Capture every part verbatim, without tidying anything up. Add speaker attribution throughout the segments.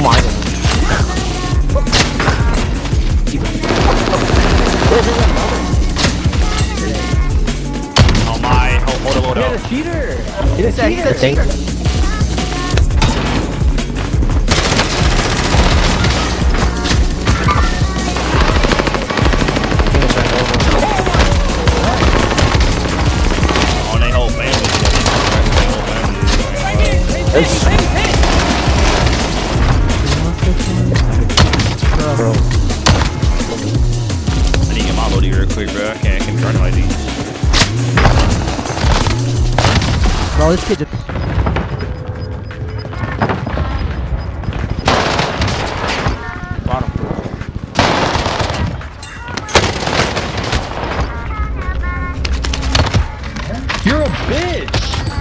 Speaker 1: my god.
Speaker 2: Oh my, hold, hold, hold, hold.
Speaker 3: He's a cheater!
Speaker 1: He's a cheater! He's a cheater!
Speaker 2: Oh, they whole family.
Speaker 1: Bro.
Speaker 2: I need to get my loadie real quick, bro. I can't, I can't run like these.
Speaker 1: Bro, this kid just...
Speaker 3: Bottom. You're a bitch!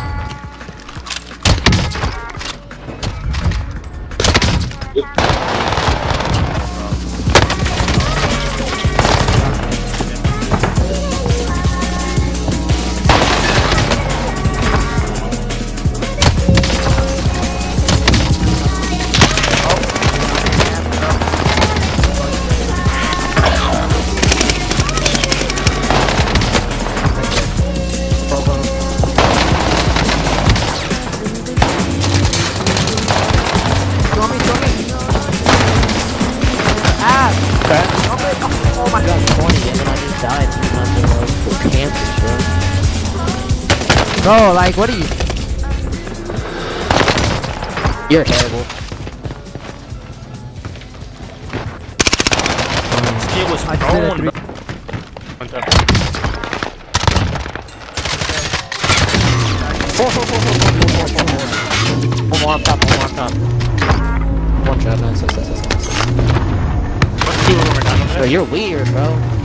Speaker 1: Oh my god, twenty, and then I just died because of the cancer, bro. Bro, like, what are you? You're terrible.
Speaker 2: This kid was
Speaker 1: I
Speaker 2: throwing,
Speaker 1: did
Speaker 2: bro. One time.
Speaker 1: One more up top, one more up top. One shot, nice, nice, nice, nice.
Speaker 2: Two of them are down over there.
Speaker 1: Bro, you're weird, bro.